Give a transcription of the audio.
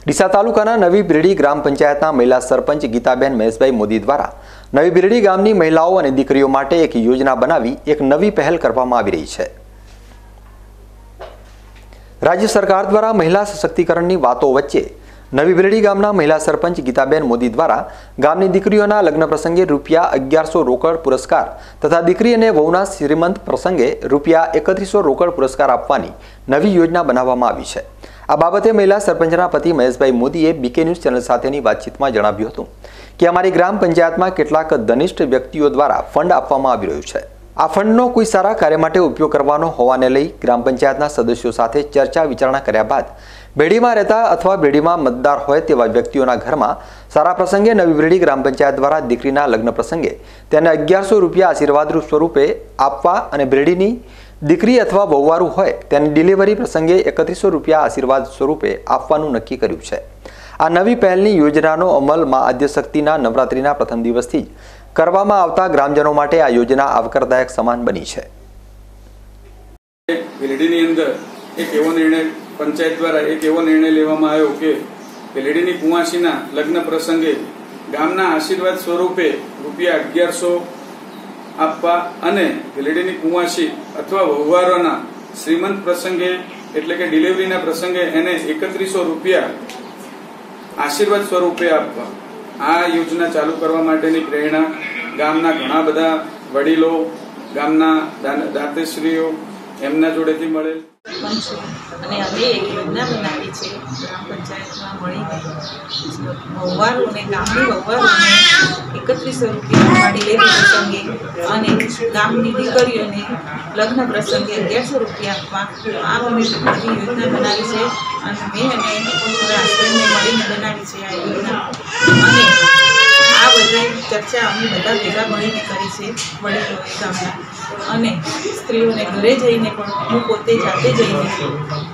ડીસા તાલુકાના નવી બિરડી ગ્રામ પંચાયતના મહિલા સરપંચ ગીતાબેન મહેશભાઈ મોદી દ્વારા નવી બિરડી ગામની મહિલાઓ અને દીકરીઓ માટે એક યોજના બનાવી એક નવી પહેલ કરવામાં આવી રહી છે। રાજ્ય સરકાર દ્વારા મહિલા સશક્તિકરણની વાતો વચ્ચે નવી બિરડી ગામના મહિલા સરપંચ ગીતાબેન મોદી દ્વારા ગામની દીકરીઓના લગ્ન પ્રસંગે રૂપિયા 1100 રોકડ પુરસ્કાર તથા દીકરી અને વહુના શ્રીમંત પ્રસંગે રૂપિયા 3100 રોકડ પુરસ્કાર આપવાની નવી યોજના બનાવવામાં આવી છે। આ બાબતે મહિલા સરપંચના પતિ મહેશભાઈ મોદીએ બીકે ન્યૂઝ ચેનલ સાથેની વાતચીતમાં જણાવ્યું હતું કે અમારી ગ્રામ પંચાયતમાં કેટલાક ધનિષ્ઠ વ્યક્તિઓ દ્વારા ફંડ આપવામાં આવી રહ્યું છે। આ ફંડનો કોઈ સારા કાર્ય માટે ઉપયોગ કરવાનો હોવાને લઈ ગ્રામ પંચાયતના સદસ્યો સાથે ચર્ચા વિચારણા કર્યા બાદ બેડીમાં રહેતા અથવા બેડીમાં મતદાર હોય તેવા વ્યક્તિઓના ઘરમાં સારા પ્રસંગે નવી બિરડી ગ્રામ પંચાયત દ્વારા દીકરીના લગ્ન પ્રસંગે તેને 1100 રૂપિયા આશીર્વાદરૂપ સ્વરૂપે આપવા અને બિરડીની દીકરી અથવા વહુવારું હોય તેની ડિલિવરી પ્રસંગે 3100 રૂપિયા આશીર્વાદ સ્વરૂપે આપવાનું નક્કી કર્યું છે। આ નવી પહેલની યોજનાનો અમલ માં આદ્યશક્તિના નવરાત્રિના પ્રથમ દિવસથી જ કરવામાં આવતા ગ્રામજનો માટે આ યોજના આવકારદાયક સમાન બની છે। બિરડીની અંદર એક એવો નિર્ણય પંચાયત દ્વારા એક એવો નિર્ણય લેવામાં આવ્યો કે બિરડીની કુંવાસીના લગ્ન પ્રસંગે ગામના આશીર્વાદ સ્વરૂપે રૂપિયા 1100 આપવા અને બિરડીની કુંવાસી અથવા વહુવારોના શ્રીમંત પ્રસંગે એટલે કે ડિલિવરીના પ્રસંગે એને 3100 રૂપિયા આશીર્વાદ સ્વરૂપે આપવા। આ યોજના ચાલુ કરવા માટેની પ્રેરણા ગામના ઘણા બધા વડીલો, ગામના દાતાશ્રીઓ એમના જોડેથી મળેલ અને અમે એક યોજના બનાવી છે ગ્રામ પંચાયતમાં મળીને વહુવારો અને ગામની વહુવારોને 3100 રૂપિયા ડિલિવરી પ્રસંગે અને ગામની દીકરીઓને લગ્ન પ્રસંગે 1100 રૂપિયા આપવા આ અમે બધી યોજના બનાવી છે અને મેં અને મારા હસબન્ડને મળીને બનાવી છે આ યોજના। અને આ બધી ચર્ચા અમે બધા ભેગા મળીને કરી છે વડીલોએ ગામના અને સ્ત્રીઓને ઘરે જઈને પણ હું પોતે જાતે જઈને